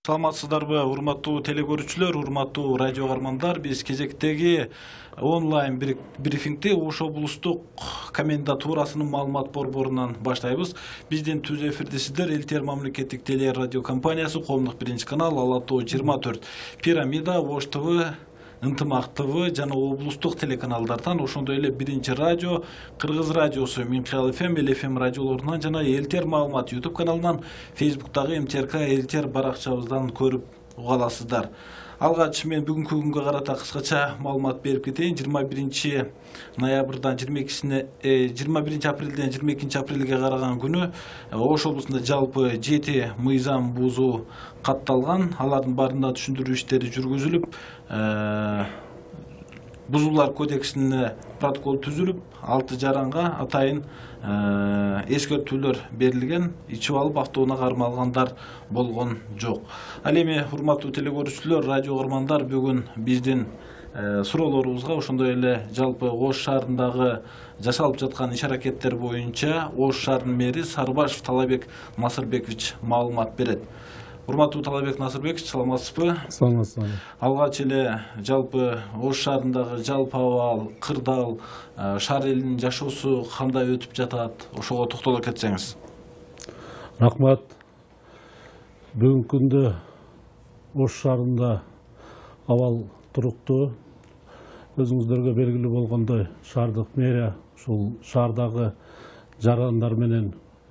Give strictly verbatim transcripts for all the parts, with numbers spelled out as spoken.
Саламатсыздарбы, урматтуу телекөрүүчүлөр, урматтуу радио каармандар. Биз кезектеги онлайн брифингди Ош облустук комендатурасынын маалымат борборунан баштайбыз. Биздин түз эфирде сиздер Элтер мамлекеттик теле радио компаниясы, коомдук биринчи канал, Ала Тоо жыйырма төрт, Пирамида, Ош ТВ, Ынтымак ТВ жана облустук телеканалдардан, ошондой эле биринчи радио, Кыргыз радиосу, Минкал ФМ, Эл ФМ радиолорунан жана Элтер маалымат YouTube каналынан, Facebooктагы МТРК Элтер баракчабыздан көрүп уга аласыздар. Алгач мен бүгүнкү күнгө карата кыскача маалымат берип кетейин. жыйырма биринчи ноябрдан жыйырма экисине жыйырма биринчи апрелден жыйырма экинчи апрелге караган күнү Ош облусунда жалпы жети мыйзам бузуу катталган. Алардын баарында түшүндүрүү иштери жүргүзүлүп, бузуулар кодексине протокол түзүлүп, алты жаранга атайын эскертүүлөр берилген. Ичип алып автоунаа кармалгандар болгон жок. Ал эми урматтуу телекөрүүчүлөр, радио каармандар, бүгүн биздин суроолорубузга, ошондой эле жалпы Ош шаарындагы жасалып жаткан иш-аракеттер боюнча Ош шаарынын мэри Сарыбашев Талабек Насырбекович маалымат берет. Урматтуу Талабек Насырбекович, саламатсызбы? Саламатсызбы. Алгач эле жалпы Ош шаарындагы жалпы абал, кырдаал, шаар элинин жашоосу кандай өтүп жатат? Ошого токтоло кетсеңиз. Рахмат. Бүгүнкү күндө Ош шаарында абал туруктуу. Өзүңүздөргө белгилүү болгондой, шаардык мэрия ушул шаардагы жарандар менен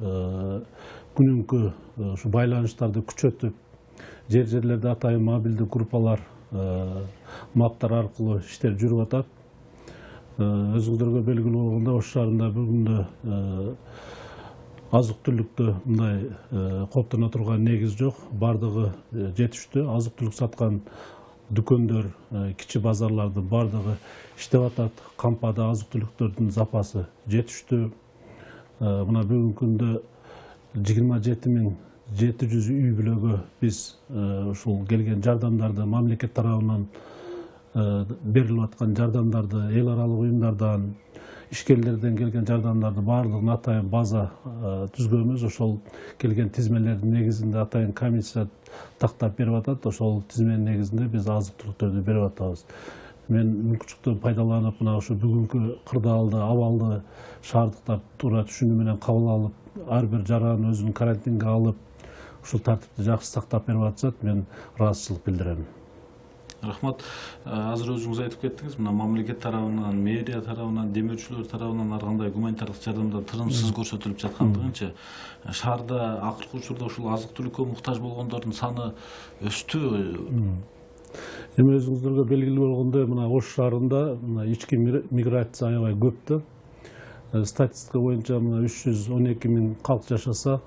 күнүмкү ушу байланыштарды күчөтүп, жер жерлерде атайын мобилдик группалар, маптар аркылуу иштер жүрүп атат. Өзүңүздөргө белгилүү болгондой, Ош шаарында бүгүндө азык-түлүктү мындай коптоно турган негиз жок. Бардыгы жетиштүү. Азык-түлүк саткан дүкөндөр, кичи базарлардын бардыгы иштеп атат. Кампада азык-түлүктөрдүн запасы жетиштүү. Мына бүгүнкү күндө жыйырма жети миң жети жүз үй бүлөгө биз ушул келген жардамдарды, мамлекет тарабынан берилип аткан жардамдарды, эл аралык уюмдардан, ишкерлерден келген жардамдарды баардыгын атайын база түзгөнбүз. Ошол келген тизмелердин негизинде атайын комиссия тактап берип атат. Ошол тизменин негизинде биз азык-түлүктөрдү берип атабыз. Мен мүмкүнчүлүктөн пайдаланып, мына ушу бүгүнкү кырдаалды, абалды шаардыктар туура түшүнүү менен кабыл алып, ар бир жаран өзүн карантинге алып, ушул тартипти жакшы сактап берип атышат. Мен ыраазычылык билдирем. Рахмат. Азыр өзүңүз айтып кеттиңиз, мына мамлекет тарабынан, мэрия тарабынан, демөөрчүлөр тарабынан ар кандай гуманитардык жардамдар тыгынсыз көрсөтүлүп жаткандыгынча, шаарда акыркы учурда ушул азык-түлүккө муктаж болгондордун саны өстүбү? Эми өзүңүздөргө белгилүү болгондой, мына Ош шаарында ички миграция аябай көп да. Статистика боюнча мына үч жүз он эки миң калк жашаса,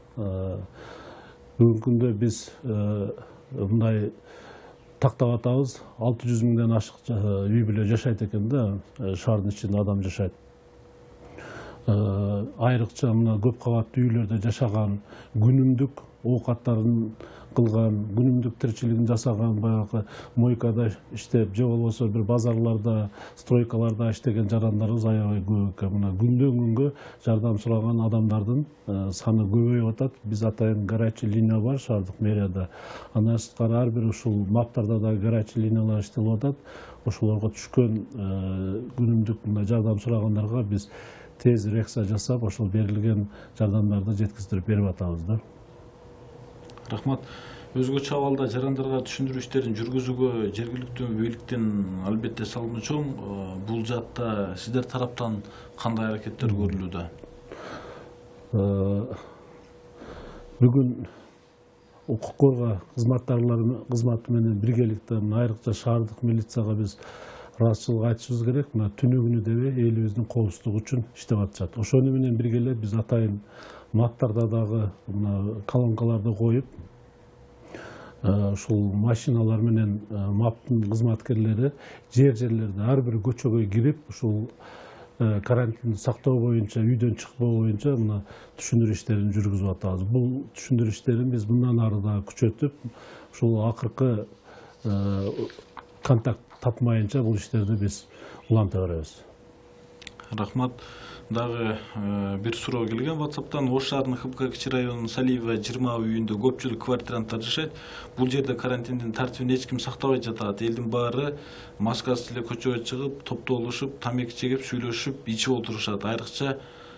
бүгүнкү күндө биз мындай тактап атабыз, алты жүз миңден ашык үй бүлө жашайт экен да, шаардын ичинде адам жашайт. Айрыкча мына көп кабаттуу үйлөрдө жашаган, күнүмдүк оокаттарын кылган, күнүмдүк тиричилигин жасаган, баягы мойкада иштеп, же болбосо бир базарларда, стройкаларда иштеген жарандарыбыз аябай көп экен. Мына күндөн күнгө жардам сураган адамдардын саны көбөйүп атат. Биз атайын горячий линия бар шаардык мэрияда. Андан сырткары ар бир ушул маптарда да горячий линиялар иштелип атат. Ошолорго түшкөн күнүмдүк мындай жардам сурагандарга биз тез реакция жасап, ошол берилген жардамдарды жеткиздирип берип атабыз да. Рахмат. Өзгөчө абалда жарандарга түшүндүрүү иштерин жүргүзүүгө жергиликтүү бийликтен албетте салымы чоң. Бул жаатта сиздер тараптан кандай аракеттер көрүлүүдө? Бүгүн укук коргоо кызматтарлары кызматы менен биргеликте айрыкча шаардык милицияга биз ыраазычылык айтышыбыз керек. Мына түнү күнү дебей элибиздин коопсуздугу үчүн иштеп атышат. Ошону менен бирге эле биз атайын маптарда дагы мына колонкаларды коюп, ушул машиналар менен маптын кызматкерлери жер жерлерде ар бир көчөгө кирип, ушул карантинди сактоо боюнча, үйдөн чыкпоо боюнча мына түшүндүрүү иштерин жүргүзүп атабыз. Бул түшүндүрүү иштерин биз мындан ары да күчөтүп, ушул акыркы контакт тапмайынча бул иштерди биз уланта беребиз. Рахмат. Дагы бир суроо келген WhatsApp'тан. Ош шаарынын ХБК Кичи районунун Салиева жыйырма үйүндө көпчүлүк квартиранттар жашайт. Бул жерде карантиндин тартибин эч ким сактабай жатат. Элдин баары маскасыз эле көчөгө чыгып, топтолушуп, тамеки чегип, сүйлөшүп, ичип отурушат. Айрыкча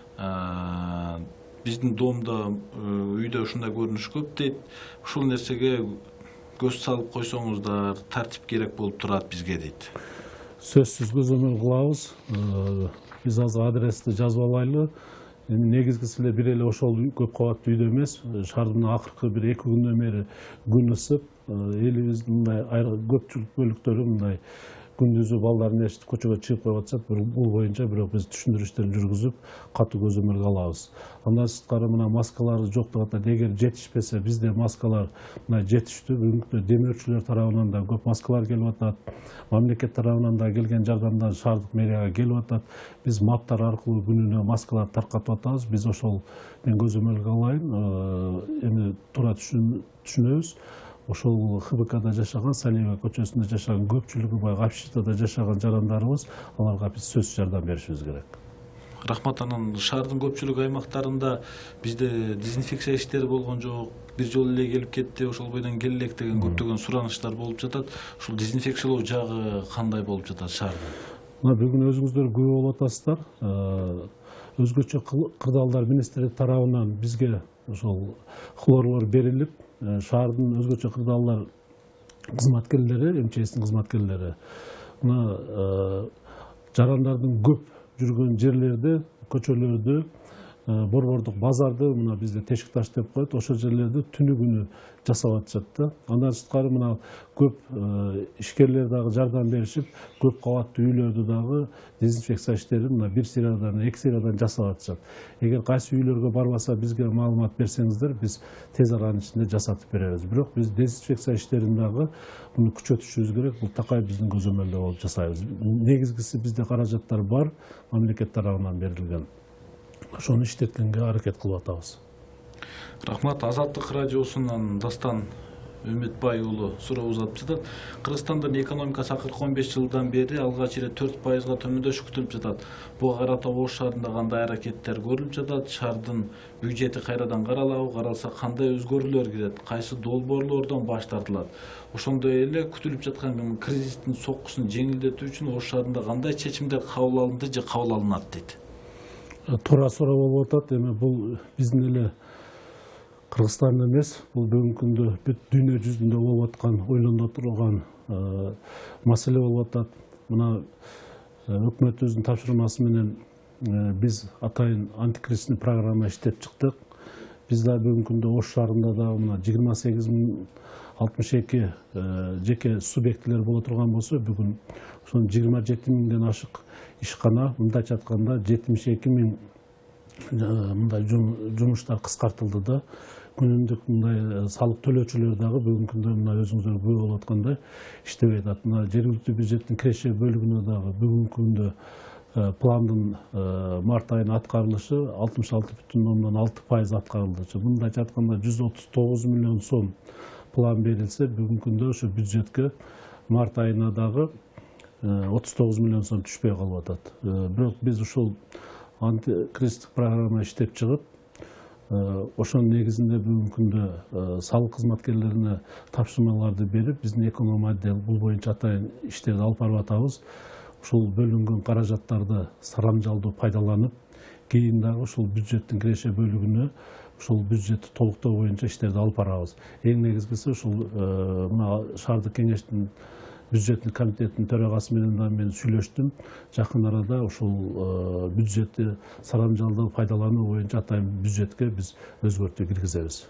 биздин домдо, үйдө ушундай көрүнүш көп дейт. Ушул нерсеге көз салып койсоңуздар, тартип керек болуп турат бизге дейт. Сөзсүз көзөмөл кылабыз. Биз азыр адрести жазып алайлы. Негизгиси эле бир эле ошол көп кабаттуу үйдө эмес, шаардын акыркы бир эки күндөн бери күн ысып, элибиздин мындай көпчүлүк бөлүктөрү мындай күндүзү балдарын ээрчитип көчөгө чыгып коюп атышат. Бул боюнча бирок биз түшүндүрүү иштерин жүргүзүп, катуу көзөмөлгө алабыз. Андан сырткары мына маскалар жок деп атат. Эгер жетишпесе, бизде маскалар мына жетиштүү. Бүгүнкү демөөрчүлөр тарабынан да көп маскалар келип атат. Мамлекет тарабынан да келген жардамдан шаардык мэрияга келип атат. Биз маттар аркылуу күнүнө маскалар таркатып атабыз. Биз ошол мен көзөмөлгө алайын. Эми туура түшүнөбүз. Ошол ХБКда жашаган, Салиева көчөсүндө жашаган көпчүлүгү баягы обществодо жашаган жарандарыбыз, аларга биз сөзсүз жардам беришибиз керек. Рахмат. Анан шаардын көпчүлүк аймактарында бизде дезинфекция иштери болгон жок. Бир жолу эле келип кетти, ошол бойдон кел элек деген көптөгөн суранычтар болуп жатат. Ушул дезинфекциялоо жагы кандай болуп жатат шаарда? Мына бүгүн өзүңүздөр күбө болуп атасыздар. Өзгөчө кырдаалдар министрлик тарабынан бизге ошол хлорлор берилип, шаардын өзгөчө кырдаалдар кызматкерлери, МЧСтин кызматкерлери мына жарандардын көп жүргөн жерлерде, көчөлөрдө, борбордук базарды мына бизде тешик таш деп коет, ошол жерлерди түнү күнү жасап атышат да. Андан сырткары мына көп ишкерлер дагы жардам беришип, көп кабаттуу үйлөрдү дагы дезинфекция иштерин мына бир сериядан, эки сериядан жасап атышат. Эгер кайсы үйлөргө барбаса бизге маалымат берсеңиздер, биз тез аранын ичинде жасатып беребиз. Бирок биз дезинфекция иштерин дагы муну күчөтүшүбүз керек. Бул такай биздин көзөмөлдө болуп жасайбыз. Негизгиси бизде каражаттар бар, мамлекет тарабынан берилген. Ошону иштеткенге аракет кылып атабыз. Рахмат. Азаттык радиосунан Дастан Үмүтбай уулу суроо узатып жатат. Кыргызстандын экономикасы акыркы он беш жылдан бери алгач эле төрт пайызга төмөндөшү күтүлүп жатат. Буга карата Ош шаарында кандай аракеттер көрүлүп жатат? Шаардын бюджети кайрадан каралабы, каралса кандай өзгөрүүлөр кирет? Кайсы долбоорлордон баш тартылат? Ошондой эле күтүлүп жаткан кризистин соккусун жеңилдетүү үчүн Ош шаарында кандай чечимдер кабыл алынды же кабыл алынат дейт? Туура суроо болуп атат. Эми бул биздин эле Кыргызстанда эмес, бул бүгүнкү күндө бүт дүйнө жүзүндө болуп аткан, ойлоно турган маселе болуп атат. Мына өкмөтүбүздүн тапшырмасы менен биз атайын антикризисный программа иштеп чыктык. Биз да бүгүнкү күндө Ош шаарында да мына жыйырма сегиз миң алтымыш эки жеке субъектилер боло турган болсо, бүгүн ошон жыйырма жети миңден ашык ишкана, мындайча айтканда жетимиш эки миң мындай жумуштар кыскартылды да. Күнүмдүк мындай салык төлөөчүлөр дагы бүгүнкү күндө мына өзүңүздөр күбө болуп аткандай иштебей атат. Мына жергиликтүү бюджеттин киреше бөлүгүнө дагы бүгүнкү күндө пландын март айына аткарылышы алтымыш алты бүтүн ондон алты пайыз аткарылды. Мындайча айтканда жүз отуз тогуз миллион сом план берилсе, бүгүнкү күндө ошо бюджетке март айына дагы отуз тогуз миллион сом түшпөй калып атат. Бирок биз ушул антикризистик программа иштеп чыгып, ошонун негизинде бүгүнкү күндө салык кызматкерлерине тапшырмаларды берип, биздин эконом отдел бул боюнча атайын иштерди алып барып атабыз. Ушул бөлүнгөн каражаттарды сарамжалдуу пайдаланып, кийин дагы ушул бюджеттин киреше бөлүгүнө ушул бюджетти толуктоо боюнча иштерди алып барабыз. Эң негизгиси ушул мына шаардык кеңештин бюджеттик комитеттин төрагасы менен да мен сүйлөштүм. Жакын арада ушул бюджетти сарамжалдуу пайдалануу боюнча атайын бюджетке биз өзгөртүү киргизебиз.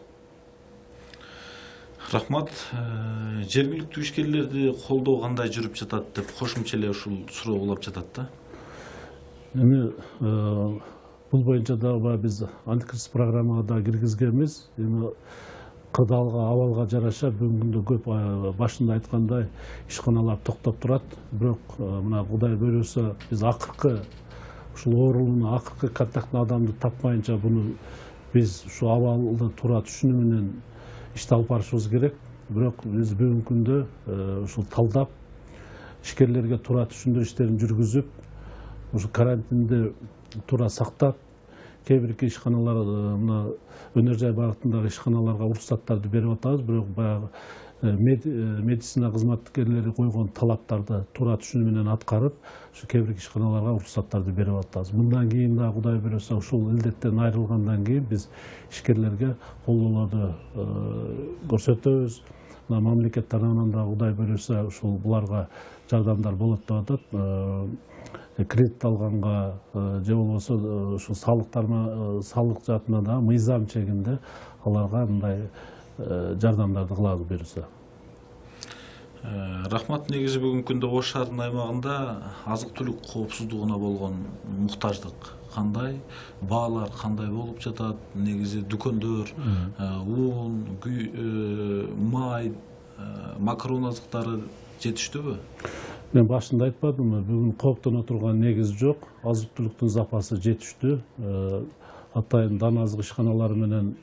Рахмат. Жергиликтүү ишкерлерди колдоо кандай жүрүп жатат деп кошумча эле ушул суроо улап жатат да. Эми бул боюнча дагы биз антикризис программага да киргизгенбиз. Эми кырдаалга абалга жараша бүгүнкү күндө көп башында айткандай ишканалар токтоп турат. Бирок мына Кудай буйруса биз акыркы ушул оорунун акыркы контактный адамды тапмайынча буну биз ушу абалды туура түшүнүү менен ишти алып барышыбыз керек. Бирок биз бүгүнкү күндө ушул талдап ишкерлерге туура түшүндүрүү иштерин жүргүзүп, ушу карантинди туура сактап, кээ бир ишканалар мына өнөр жай багытындагы ишканаларга уруксаттарды берип атабыз, бирок баягы медицина кызматкерлери койгон талаптарды туура түшүнүү менен аткарып, ушу кээ бир ишканаларга уруксаттарды берип атабыз. Мындан кийин да Кудай буйруса ушул илдеттен айрылгандан кийин биз ишкерлерге колдоолорду көрсөтөбүз. Мына мамлекет тарабынан да Кудай буйруса ушул буларга жардамдар болот деп атат. Кредит алганга же болбосо ушу салыктарма салык жаатына да мыйзам чегинде аларга мындай жардамдарды кылабыз буюрса. Рахмат. Негизи бүгүнкү күндө Ош шаарынын аймагында азык-түлүк коопсуздугуна болгон муктаждык кандай, баалар кандай болуп жатат? Негизи дүкөндөр уун, май, макарон азыктары жетиштүүбү? Мен башында айтпадымбы, бүгүн кооптоно турган негиз жок. Азык-түлүктүн запасы жетиштүү. Атайын дан азык ишканалары менен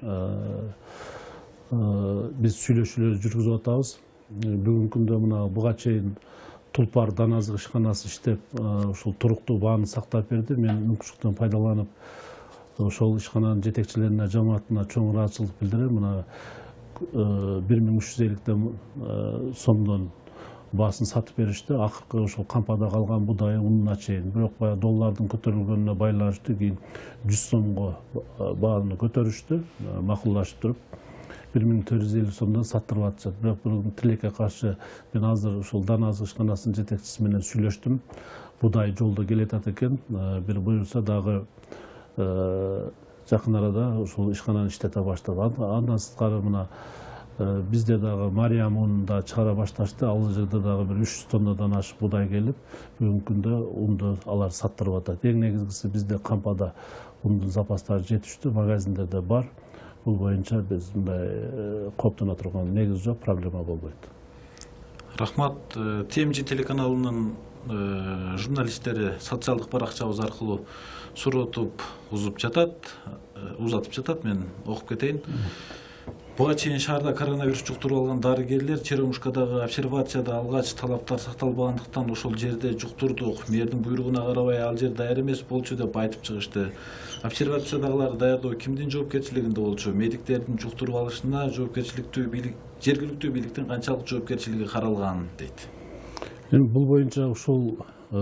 биз сүйлөшүүлөр жүргүзүп атабыз. Бүгүнкү күндө мына буга чейин Тулпар дан азык ишканасы иштеп, ушул туруктуу бааны сактап берди. Мен мүмкүнчүлүктөн пайдаланып, ошол ишкананын жетекчилерине, жамаатына чоң ыраазычылык билдирем. Мына бир миң үч жүз элүү сомдон баасын сатып беришти. Акыркы ошол кампада калган будай унуна чейин. Бирок баягы доллардын көтөрүлгөнүнө байланыштуу кийин жүз сомго бааны көтөрүштү, макуллашып туруп бир миң төрт жүз элүү сомдон саттырып атышат. Бирок бул тилекке каршы мен азыр ушул дан азык ишканасынын жетекчиси менен сүйлөштүм. Будай жолдо келатат экен. Бир буюрса дагы жакын арада ушул ишкананы иштете баштады. Андан сырткары мына бизде дагы Мариям унун да чыгара башташты. Ал жерде дагы бир үч жүз тоннадан ашык будай келип, бүгүнкү күндө унду алар саттырып атат. Эң негизгиси бизде кампада ундун запастары жетиштүү, магазиндерде бар. Бул боюнча биз мындай кооптоно турган негиз жок, проблема болбойт. Рахмат. ТМЖ телеканалынын журналисттери социалдык баракчабыз аркылуу суротуп узуп жатат, узатып жатат. Мен окуп кетейин. Буга чейин шаарда коронавирус жуктуруп алган дарыгерлер Черемушкадагы обсервацияда алгач талаптар сакталбагандыктан ошол жерде жуктурдук. Мэрдин буйругуна карабай ал жер даяр эмес болчу деп айтып чыгышты. Обсервациядагылар даярдоо кимдин жоопкерчилигинде болчу? Медиктердин жуктуруп алышына жоопкерчиликтүү бийлик, жергиликтүү бийликтин канчалык жоопкерчилиги каралган дейт. Эми бул боюнча ушул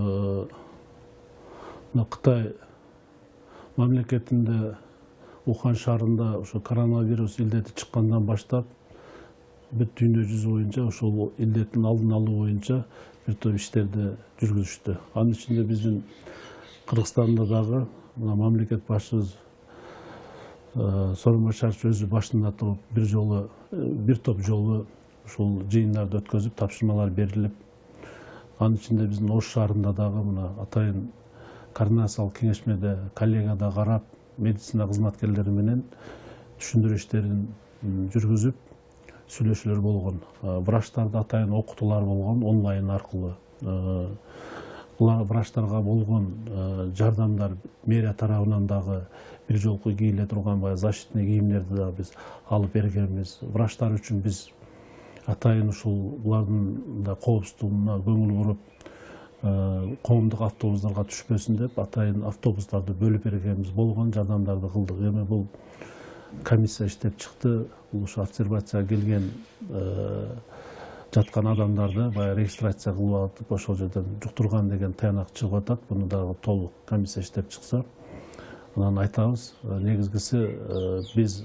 Кытай мамлекетинде Ухан шаарында ошо коронавирус илдети чыккандан баштап бүт дүйнө жүзү боюнча ошол илдеттин алдын алуу боюнча бир топ иштерди жүргүзүштү. Анын ичинде биздин Кыргызстанда дагы мамлекет башчыбыз Сооронбай Шарипов өзү башында туруп бир жолу бир топ жолу ушул жыйындарды өткөзүп, тапшырмалар берилип, анын ичинде биздин Ош шаарында дагы мына атайын координациялык кеңешмеде коллегада карап, медицина кызматкерлери менен түшүндүрүү иштерин жүргүзүп, сүйлөшүүлөр болгон. Врачтарда атайын окутуулар болгон онлайн аркылуу. Врачтарга болгон жардамдар мэрия тарабынан дагы бир жолку кийиле турган баягы защитный кийимдерди да биз алып бергенбиз. Врачтар үчүн биз атайын ушул булардын да коопсуздугуна көңүл буруп, коомдук автобустарга түшпөсүн деп атайын автобустарды бөлүп бергенбиз болгон, жардамдарды кылдык. Эми бул комиссия иштеп чыкты. Бул ушу обсервацияга келген жаткан адамдарды баягы регистрация кылып атып, ошол жерден жуктурган деген таянак чыгып атат. Буну дагы толук комиссия иштеп чыкса, анан айтабыз. Негизгиси биз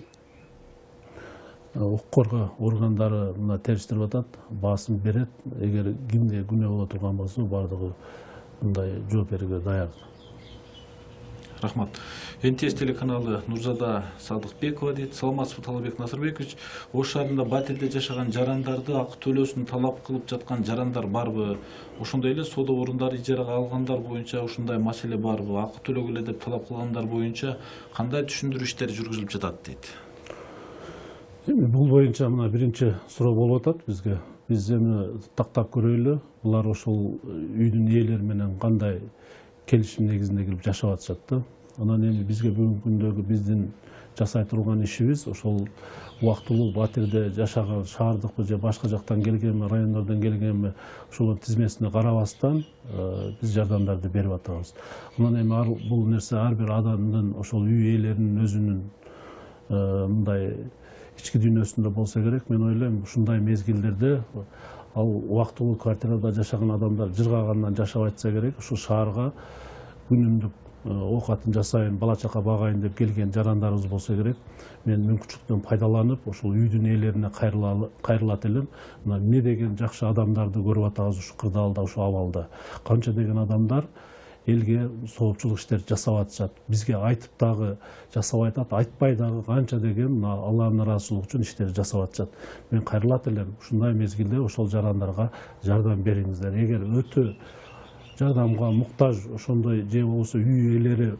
укук коргоо органдары мына териштирип атат, баасын берет. Эгер кимде күнөө боло турган болсо, бардыгы мындай жооп берүүгө даяр. Рахмат. эн тэ эс телеканалы Нурзада Садыкбекова дейт. Саламатсызбы, Талабек Насырбекович? Ош шаарында батирде жашаган жарандарды акы төлөөсүн талап кылып жаткан жарандар барбы? Ошондой эле соода орундары ижарага алгандар боюнча ушундай маселе барбы? Акы төлөгүлө деп талап кылгандар боюнча кандай түшүндүрүү иштери жүргүзүлүп жатат дейт. Эми бул боюнча мына биринчи суроо болуп атат бизге. Биз эми тактап көрөйлү. Булар ошол үйдүн ээлери менен кандай келишим негизинде келип жашап атышат да. Анан эми бизге бүгүнкү күндөгү биздин жасай турган ишибиз ошол убактылуу батирде жашаган шаардыкпы же башка жактан келгенби, райондордон келгенби ошолордун тизмесине карабастан биз жардамдарды берип атабыз. Анан эми бул нерсе ар бир адамдын ошол үй ээлеринин өзүнүн мындай ички дүйнөсүндө болсо керек. Мен ойлойм ушундай мезгилдерде ал убактылуу квартирада жашаган адамдар жыргагандан жашап атса керек. Ушул шаарга күнүмдүк оокатын жасайын, бала чака багайын деп келген жарандарыбыз болсо керек. Мен мүмкүнчүлүктөн пайдаланып, ошол үйдүн ээлерине кайрылат элем. Мына эмне деген жакшы адамдарды көрүп атабыз ушу кырдаалда, ушу абалда. Канча деген адамдар элге соопчулук иштерди жасап атышат. Бизге айтып дагы жасап атат, айтпай дагы канча деген мына Алланын ыраазычылыгы үчүн иштерди жасап атышат. Мен кайрылат элем. Ушундай мезгилде ошол жарандарга жардам бериңиздер. Эгер өтө жардамга муктаж ошондой же болбосо үй ээлери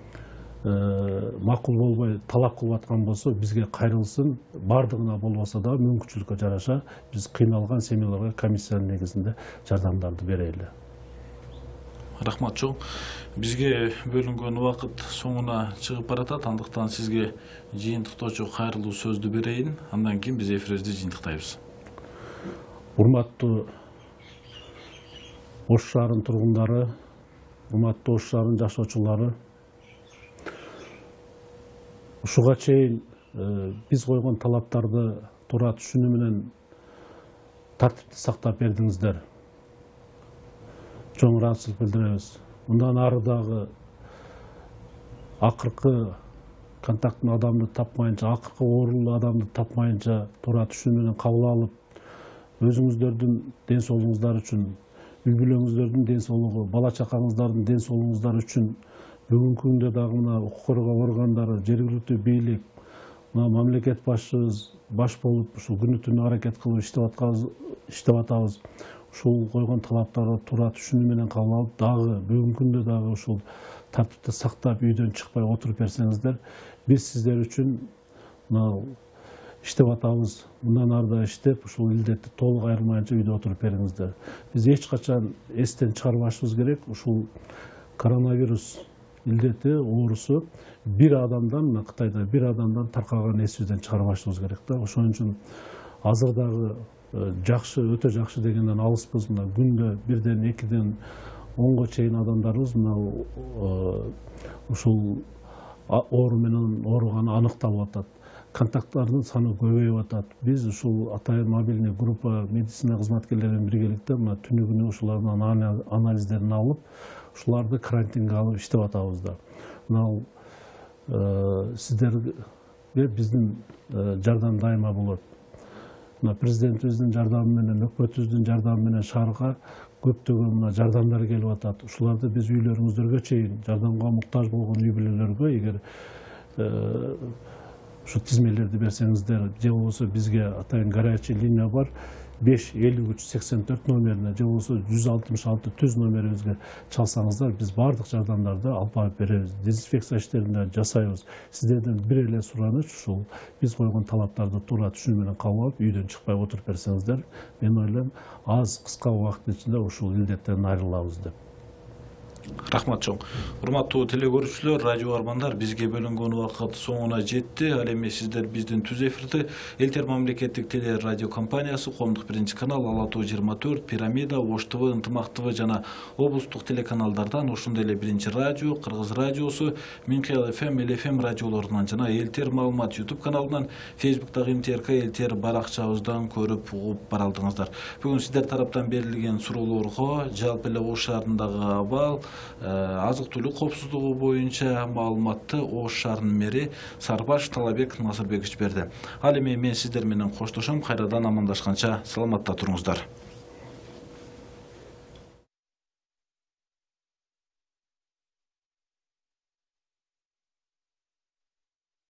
макул болбой талап кылып аткан болсо бизге кайрылсын. Бардыгына болбосо да мүмкүнчүлүккө жараша биз кыйналган семьяларга комиссиянын негизинде жардамдарды берели. Рахмат чоң. Бизге бөлүнгөн убакыт соңуна чыгып баратат. Андыктан сизге жыйынтыктоочу кайрылуу сөздү берейин. Андан кийин биз эфирибизди жыйынтыктайбыз. Урматтуу Ош шаарынын тургундары, урматтуу Ош шаарынын жашоочулары, ушуга чейин биз койгон талаптарды туура түшүнүү менен тартипти сактап бердиңиздер. Чоң ыраазычылык билдиребиз. Мындан ары дагы акыркы контакттын адамды тапмайынча, акыркы оорулуу адамды тапмайынча туура түшүнүү менен кабыл алып, өзүңүздөрдүн ден соолугуңуздар үчүн, үй бүлөңүздөрдүн ден соолугу, бала чакаңыздардын ден соолугуңуздар үчүн бүгүнкү күндө дагы мына укук коргоо органдары, жергиликтүү бийлик, мына мамлекет башчыбыз баш болуп ушул күнү түнү аракет кылып иштеп атабыз. Ушул койгон талаптарды туура түшүнүү менен кабыл алып, дагы бүгүнкү күндө дагы ушул тартипти сактап үйдөн чыкпай отуруп берсеңиздер, биз сиздер үчүн мына иштеп атабыз. Мындан ары да иштеп, ушул илдетти толук айырмайынча үйдө отуруп бериңиздер. Биз эч качан эстен чыгарбашыбыз керек. Ушул коронавирус илдети, оорусу бир адамдан, мына Кытайда бир адамдан таркаган эсибизден чыгарбашыбыз керек да. Ошон үчүн азыр дагы жакшы, өтө жакшы дегенден алыспыз. Мына күндө бирден, экиден, онго чейин адамдарыбыз мына ушул оору менен ооруганы аныкталып атат. Контакттардын саны көбөйүп атат. Биз ушул атайын мобильный группа медицина кызматкерлеринен биргеликте мына түнү күнү ушулардын анализдерин алып, ушуларды карантинге алып иштеп атабыз да. Мына сиздерге биздин жардам дайыма болот. Мына президентибиздин жардамы менен, өкмөтүбүздүн жардамы менен шаарга көптөгөн мына жардамдар келип атат. Ушуларды биз үйлөрүңүздөргө чейин жардамга муктаж болгон үй бүлөлөргө эгер ушу тизмелерди берсеңиздер, же болбосо бизге атайын горячий линия бар, беш элүү үч сексен төрт номерине, же болбосо жүз алтымыш алты түз номерибизге чалсаңыздар, биз бардык жардамдарды алып барып беребиз. Дезинфекция иштерин жасайбыз. Сиздерден бир эле сураныч ушул биз койгон талаптарды туура түшүнүү менен кабыл алып, үйдөн чыкпай отуруп берсеңиздер, мен ойлойм, аз кыска убакыттын ичинде ушул илдеттен айрылабыз деп. Рахмат чоң. Урматтуу телекөрүүчүлөр, радио армандар, бизге бөлүнгөн убакыт соңуна жетти. Ал эми сиздер биздин түз эфирди Элтер мамлекеттик теле радио компаниясы, коомдук биринчи канал, Ала тоо жыйырма төрт, Пирамида, Ош ТВ, Ынтымак ТВ жана облустук телеканалдардан, ошондой эле биринчи радио, Кыргыз радиосу, Минкел эф эм, Эл эф эм радиолорунан жана Элтер маалымат YouTube каналынан, Facebooктагы эм тэ эр ка Элтер баракчабыздан көрүп угуп бара алдыңыздар. Бүгүн сиздер тараптан берилген суроолорго жалпы эле Ош шаарындагы абал, азык-түлүк коопсуздугу боюнча маалыматты Ош шаарынын мэри Сарбаш Талабек Насырбекович берди. Ал эми мен сиздер менен коштошом, кайрадан амандашканча саламатта туруңуздар.